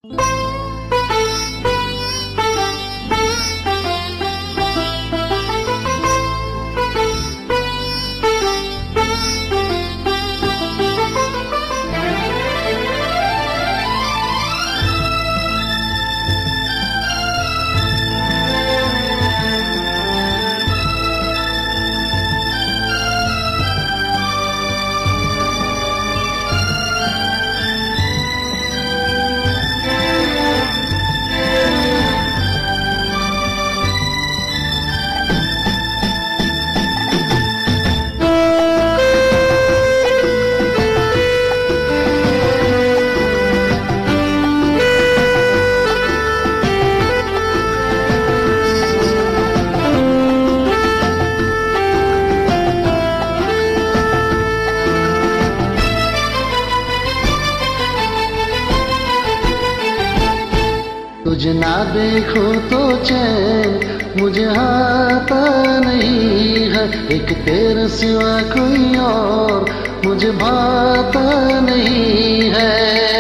तुझे ना देखो तो चैन मुझे आता नहीं है, एक तेरे सिवा कोई और मुझे भाता नहीं है।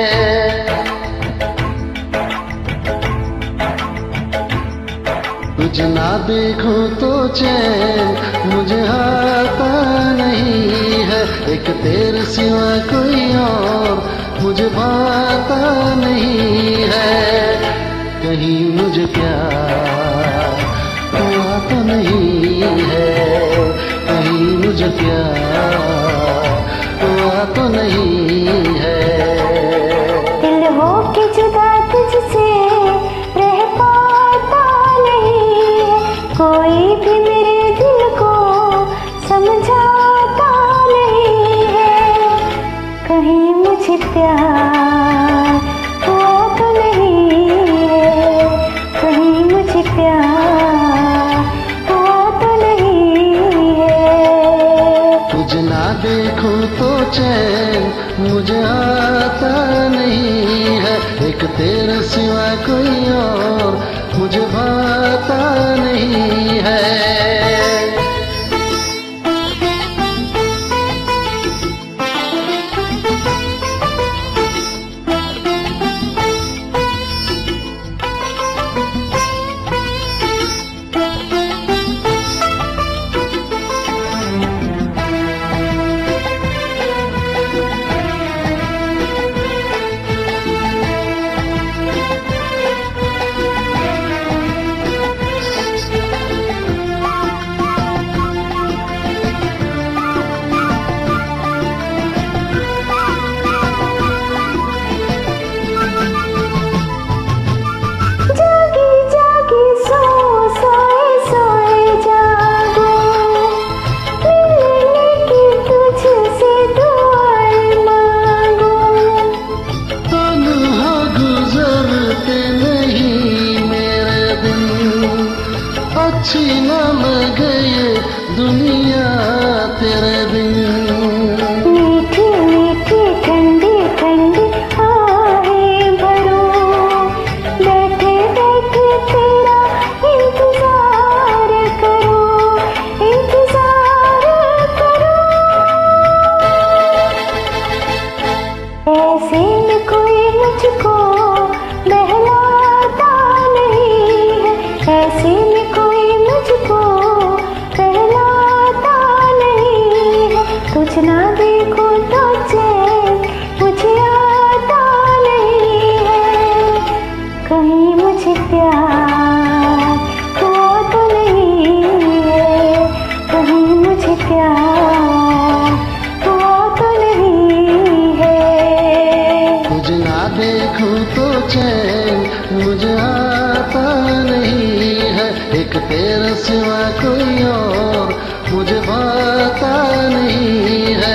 तुझे ना देखो तो चैन मुझे आता नहीं है, एक तेरे सिवा कोई और मुझे भाता नहीं है। कहीं मुझे प्यार हुआ तो नहीं है, कहीं मुझे प्यार हुआ तो नहीं है। दिल हो के जुदा तुझसे रह पाता नहीं है, कोई भी मेरे दिल को समझाता नहीं है। कहीं मुझे प्यार हुआ तो नहीं है, कहीं मुझे प्यार हुआ तो नहीं है। तुझे ना देखूं तो चैन मुझे आता नहीं है, एक तेरे सिवा कोई और मुझे भाता नहीं है। अच्छी न लगे दुनिया तेरे बिन। मीठी मीठी ठंडी ठंडी आहें भरो, बैठे बैठे तेरा इंतजार करो, इंतजार करो। ऐसे में कोई मुझको बहलाता नहीं है, ऐसे में कोई मुझको बहलाता नहीं है। कुछ ना देखो तो चैन मुझे आता नहीं है, कहीं मुझे प्यार हुआ तो नहीं है, कहीं मुझे प्यार हुआ तो नहीं है। तुझे ना देखूं तो चैन मुझे आता नहीं है, एक तेरे सिवा कोई और मुझे भाता नहीं है।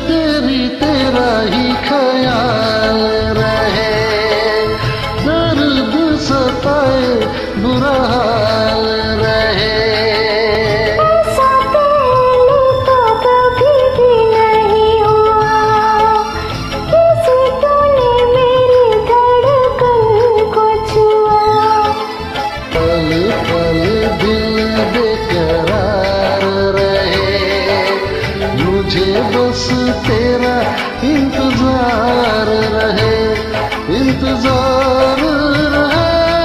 तेरी तेरा ही ख्याल रहे, दर्द सताए बुरा हाल रहे। ऐसा पहले तो कभी भी नहीं हुआ, किसी तूने मेरी धड़कन को छुआ। पल पल दिल बेकरार रहे, मुझे बस तेरा इंतजार रहे, इंतजार रहे।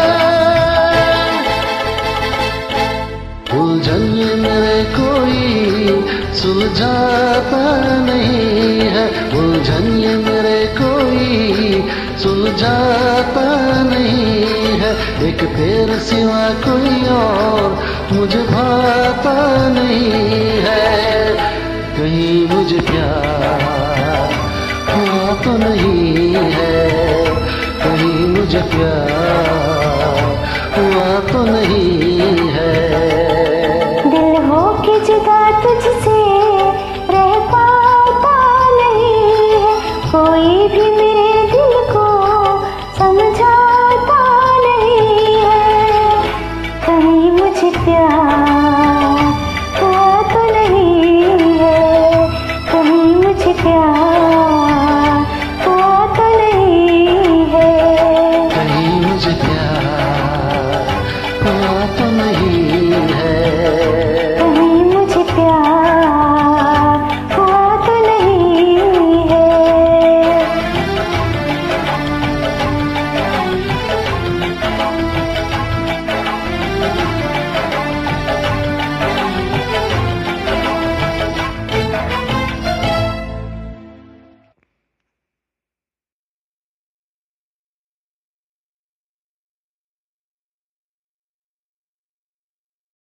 उलझन ये मेरे कोई सुलझाता नहीं है, उलझन ये मेरे कोई सुलझाता नहीं है। एक तेरे सिवा कोई और मुझे भाता नहीं है। कहीं मुझे प्यार हुआ तो नहीं है, कहीं मुझे प्यार हुआ तो नहीं है। दिल हो के जुदा तुझसे रह पाता नहीं है, कोई भी मेरे दिल को समझाता नहीं है। कहीं मुझे प्यार हुआ तो नहीं है, कहीं मुझे प्यार